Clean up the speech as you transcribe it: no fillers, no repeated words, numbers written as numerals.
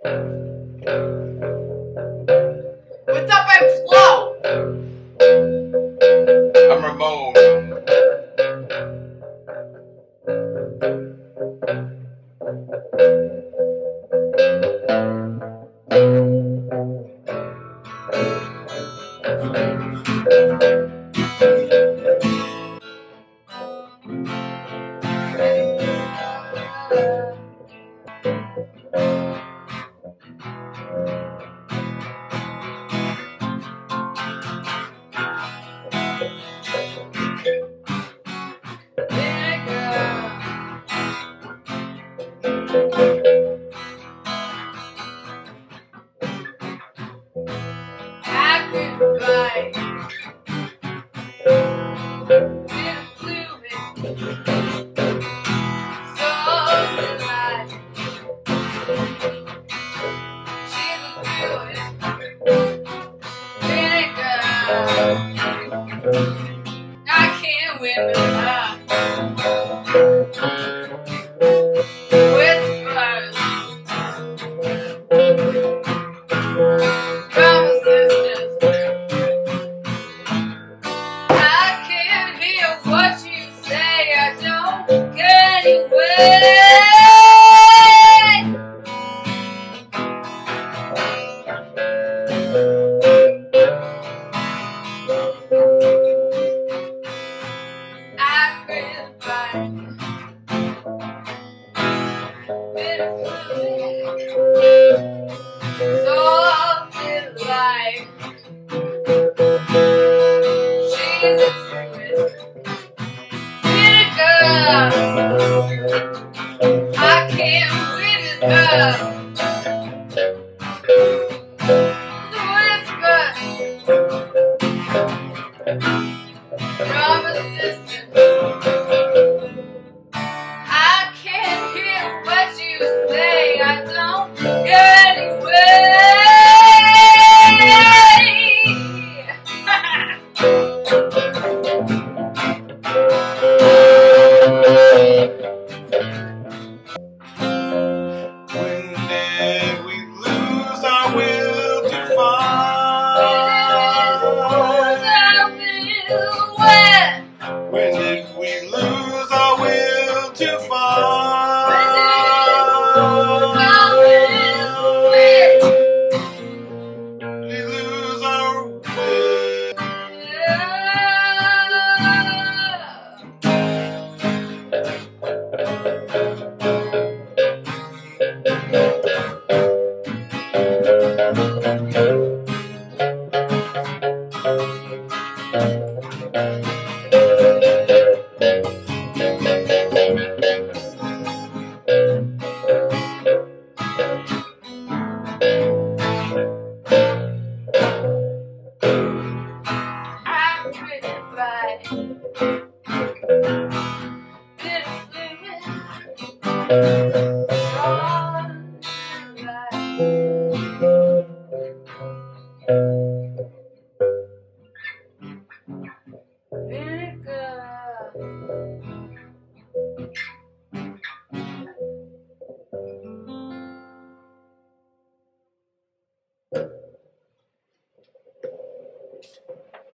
What's up, I'm Flo? I'm Ramon. I can't win with her. Whispers from a sisters. I can't hear what you say. I don't get anywhere. I can't win with her. The whisper from a sister. I can't hear what you say. I don't get anywhere. When did we lose our will to fight? We lose our will. Bit of fluid.